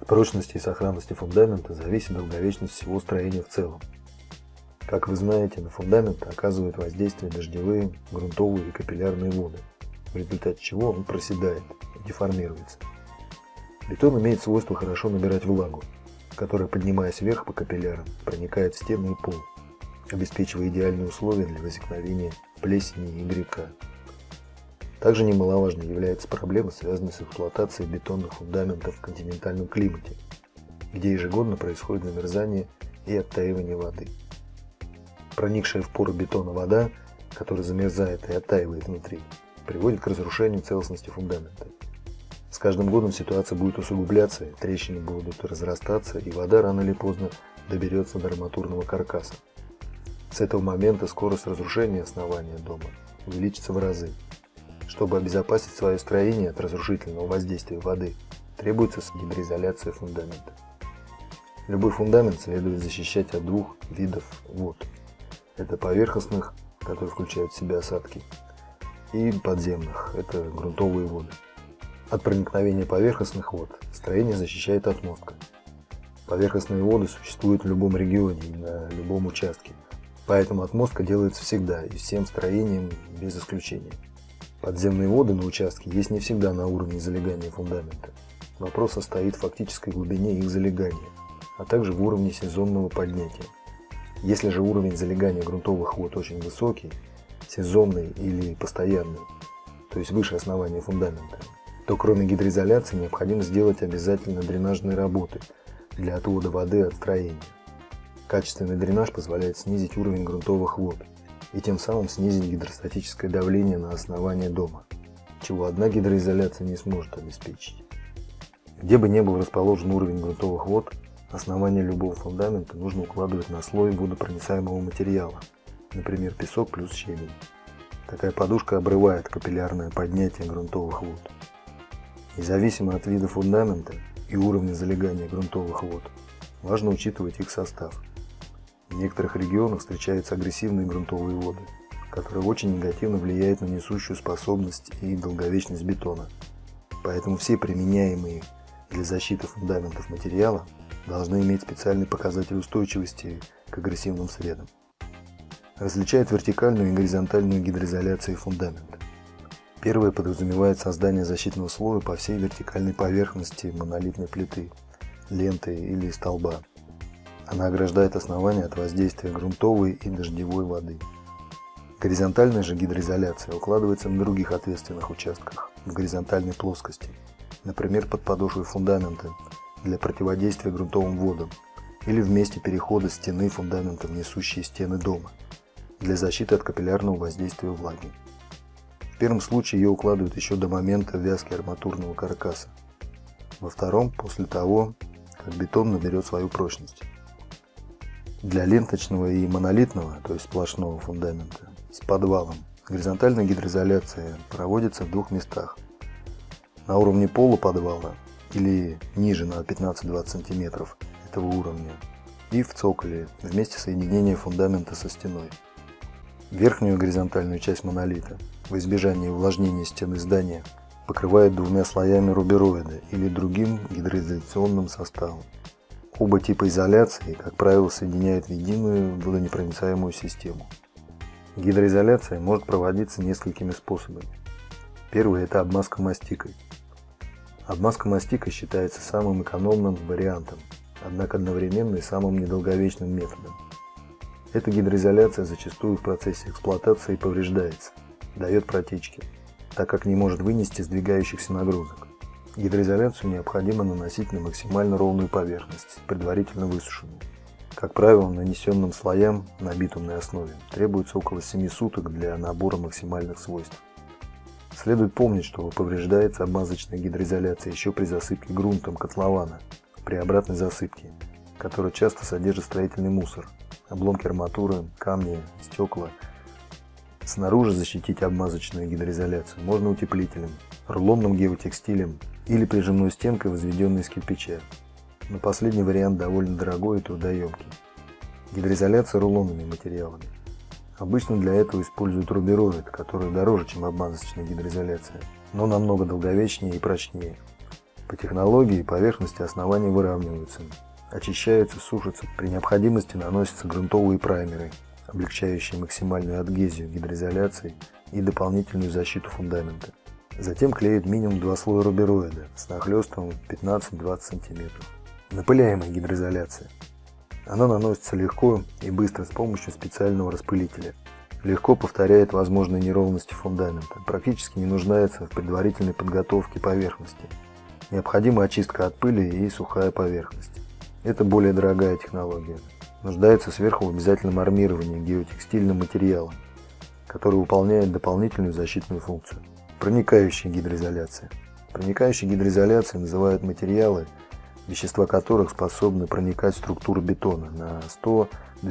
прочности и сохранности фундамента зависит долговечность всего строения в целом. Как вы знаете, на фундамент оказывают воздействие дождевые, грунтовые и капиллярные воды, в результате чего он проседает и деформируется. Бетон имеет свойство хорошо набирать влагу, которая, поднимаясь вверх по капиллярам, проникает в стены и пол, обеспечивая идеальные условия для возникновения плесени и грибка. Также немаловажной является проблема, связанная с эксплуатацией бетонных фундаментов в континентальном климате, где ежегодно происходит замерзание и оттаивание воды. Проникшая в поры бетона вода, которая замерзает и оттаивает внутри, приводит к разрушению целостности фундамента. С каждым годом ситуация будет усугубляться, трещины будут разрастаться, и вода рано или поздно доберется до арматурного каркаса. С этого момента скорость разрушения основания дома увеличится в разы. Чтобы обезопасить свое строение от разрушительного воздействия воды, требуется гидроизоляция фундамента. Любой фундамент следует защищать от двух видов вод. Это поверхностных, которые включают в себя осадки, и подземных, это грунтовые воды. От проникновения поверхностных вод строение защищает отмостка. Поверхностные воды существуют в любом регионе и на любом участке, поэтому отмостка делается всегда и всем строением без исключения. Подземные воды на участке есть не всегда на уровне залегания фундамента. Вопрос состоит в фактической глубине их залегания, а также в уровне сезонного поднятия. Если же уровень залегания грунтовых вод очень высокий, сезонный или постоянный, то есть выше основания фундамента, то кроме гидроизоляции необходимо сделать обязательно дренажные работы для отвода воды от строения. Качественный дренаж позволяет снизить уровень грунтовых вод и тем самым снизить гидростатическое давление на основание дома, чего одна гидроизоляция не сможет обеспечить. Где бы ни был расположен уровень грунтовых вод, основание любого фундамента нужно укладывать на слой водопроницаемого материала, например, песок плюс щебень. Такая подушка обрывает капиллярное поднятие грунтовых вод. Независимо от вида фундамента и уровня залегания грунтовых вод, важно учитывать их состав. В некоторых регионах встречаются агрессивные грунтовые воды, которые очень негативно влияют на несущую способность и долговечность бетона. Поэтому все применяемые для защиты фундаментов материала должны иметь специальный показатель устойчивости к агрессивным средам. Различают вертикальную и горизонтальную гидроизоляции фундамента. Первая подразумевает создание защитного слоя по всей вертикальной поверхности монолитной плиты, ленты или столба. Она ограждает основание от воздействия грунтовой и дождевой воды. Горизонтальная же гидроизоляция укладывается на других ответственных участках в горизонтальной плоскости, например, под подошвой фундамента для противодействия грунтовым водам или в месте перехода стены фундамента в несущие стены дома для защиты от капиллярного воздействия влаги. В первом случае ее укладывают еще до момента вязки арматурного каркаса, во втором – после того, как бетон наберет свою прочность. Для ленточного и монолитного, то есть сплошного фундамента, с подвалом, горизонтальная гидроизоляция проводится в двух местах. На уровне пола подвала или ниже на 15-20 см этого уровня и в цоколе в месте соединения фундамента со стеной. Верхнюю горизонтальную часть монолита в избежание увлажнения стены здания покрывают двумя слоями рубероида или другим гидроизоляционным составом. Оба типа изоляции, как правило, соединяют в единую водонепроницаемую систему. Гидроизоляция может проводиться несколькими способами. Первый – это обмазка мастикой. Обмазка мастикой считается самым экономным вариантом, однако одновременно и самым недолговечным методом. Эта гидроизоляция зачастую в процессе эксплуатации повреждается, дает протечки, так как не может вынести сдвигающихся нагрузок. Гидроизоляцию необходимо наносить на максимально ровную поверхность, предварительно высушенную. Как правило, нанесенным слоям на битумной основе требуется около 7 суток для набора максимальных свойств. Следует помнить, что повреждается обмазочная гидроизоляция еще при засыпке грунтом котлована, при обратной засыпке, которая часто содержит строительный мусор, обломки арматуры, камни, стекла. Снаружи защитить обмазочную гидроизоляцию можно утеплителем, рулонным геотекстилем или прижимной стенкой, возведенной из кирпича. Но последний вариант довольно дорогой и трудоемкий. Гидроизоляция рулонными материалами. Обычно для этого используют рубероид, который дороже, чем обмазочная гидроизоляция, но намного долговечнее и прочнее. По технологии поверхности основания выравниваются, очищаются, сушатся. При необходимости наносятся грунтовые праймеры, облегчающие максимальную адгезию гидроизоляции и дополнительную защиту фундамента. Затем клеят минимум 2 слоя рубероида с нахлестом 15-20 см. Напыляемая гидроизоляция. Она наносится легко и быстро с помощью специального распылителя. Легко повторяет возможные неровности фундамента, практически не нуждается в предварительной подготовке поверхности. Необходима очистка от пыли и сухая поверхность. Это более дорогая технология. Нуждается сверху в обязательном армировании геотекстильным материалом, который выполняет дополнительную защитную функцию. Проникающая гидроизоляция. Проникающей гидроизоляцией называют материалы, вещества которых способны проникать в структуру бетона на 100-200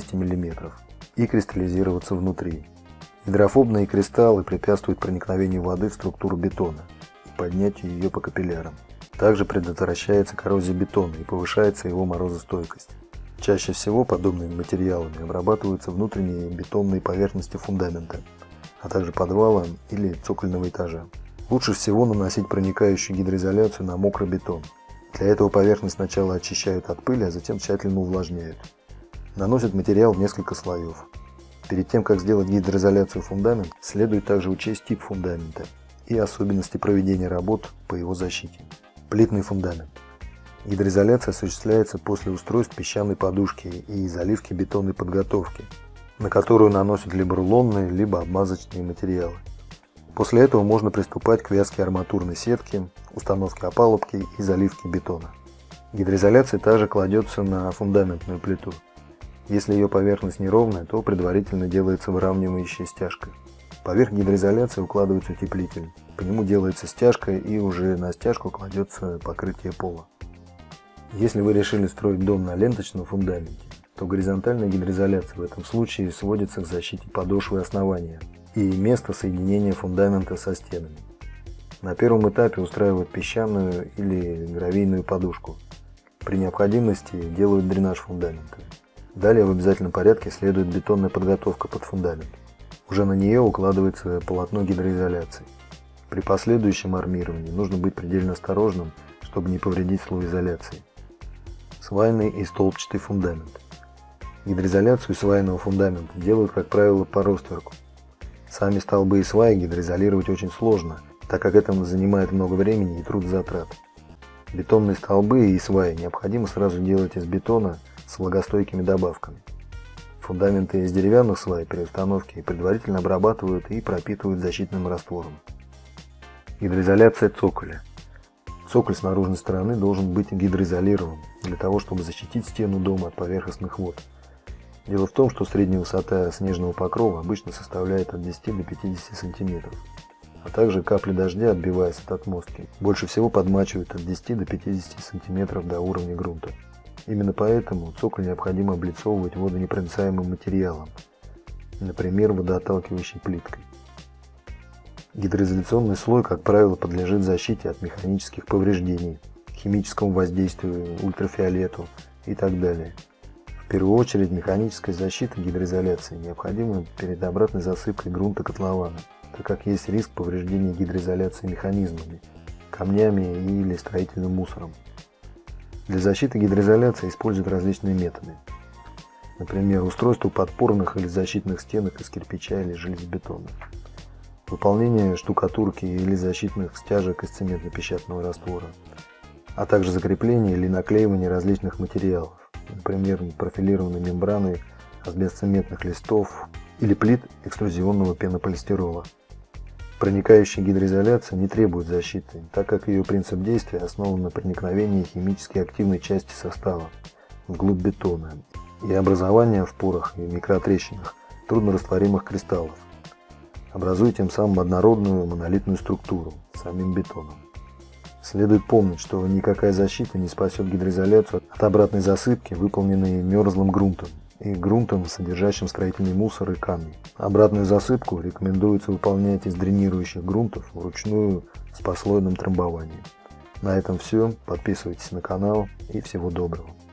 мм и кристаллизироваться внутри. Гидрофобные кристаллы препятствуют проникновению воды в структуру бетона и поднятию ее по капиллярам. Также предотвращается коррозия бетона и повышается его морозостойкость. Чаще всего подобными материалами обрабатываются внутренние бетонные поверхности фундамента, а также подвала или цокольного этажа. Лучше всего наносить проникающую гидроизоляцию на мокрый бетон. Для этого поверхность сначала очищают от пыли, а затем тщательно увлажняют. Наносят материал в несколько слоев. Перед тем, как сделать гидроизоляцию фундамента, следует также учесть тип фундамента и особенности проведения работ по его защите. Плитный фундамент. Гидроизоляция осуществляется после устройств песчаной подушки и заливки бетонной подготовки, на которую наносят либо рулонные, либо обмазочные материалы. После этого можно приступать к вязке арматурной сетки, установке опалубки и заливке бетона. Гидроизоляция также кладется на фундаментную плиту. Если ее поверхность неровная, то предварительно делается выравнивающая стяжка. Поверх гидроизоляции укладывается утеплитель. По нему делается стяжка и уже на стяжку кладется покрытие пола. Если вы решили строить дом на ленточном фундаменте, то горизонтальная гидроизоляция в этом случае сводится к защите подошвы основания и места соединения фундамента со стенами. На первом этапе устраивают песчаную или гравийную подушку. При необходимости делают дренаж фундамента. Далее в обязательном порядке следует бетонная подготовка под фундамент. Уже на нее укладывается полотно гидроизоляции. При последующем армировании нужно быть предельно осторожным, чтобы не повредить слой изоляции. Свайный и столбчатый фундамент. Гидроизоляцию свайного фундамента делают, как правило, по ростверку. Сами столбы и сваи гидроизолировать очень сложно, так как это занимает много времени и трудозатрат. Бетонные столбы и сваи необходимо сразу делать из бетона с влагостойкими добавками. Фундаменты из деревянных свай при установке предварительно обрабатывают и пропитывают защитным раствором. Гидроизоляция цоколя. Цоколь с наружной стороны должен быть гидроизолирован для того, чтобы защитить стену дома от поверхностных вод. Дело в том, что средняя высота снежного покрова обычно составляет от 10 до 50 см, а также капли дождя, отбиваясь от отмостки, больше всего подмачивают от 10 до 50 см до уровня грунта. Именно поэтому цоколь необходимо облицовывать водонепроницаемым материалом, например, водоотталкивающей плиткой. Гидроизоляционный слой, как правило, подлежит защите от механических повреждений, химическому воздействию, ультрафиолету и так далее. В первую очередь механическая защита гидроизоляции необходима перед обратной засыпкой грунта котлована, так как есть риск повреждения гидроизоляции механизмами, камнями или строительным мусором. Для защиты гидроизоляции используют различные методы. Например, устройство подпорных или защитных стенок из кирпича или железобетона. Выполнение штукатурки или защитных стяжек из цементно-песчаного раствора, а также закрепление или наклеивание различных материалов, например, профилированной мембраны асбестоцементных листов или плит экструзионного пенополистирола. Проникающая гидроизоляция не требует защиты, так как ее принцип действия основан на проникновении химически активной части состава вглубь бетона и образовании в порах и микротрещинах труднорастворимых кристаллов, образуя тем самым однородную монолитную структуру самим бетоном. Следует помнить, что никакая защита не спасет гидроизоляцию от обратной засыпки, выполненной мерзлым грунтом и грунтом, содержащим строительный мусор и камни. Обратную засыпку рекомендуется выполнять из дренирующих грунтов вручную с послойным трамбованием. На этом все. Подписывайтесь на канал и всего доброго.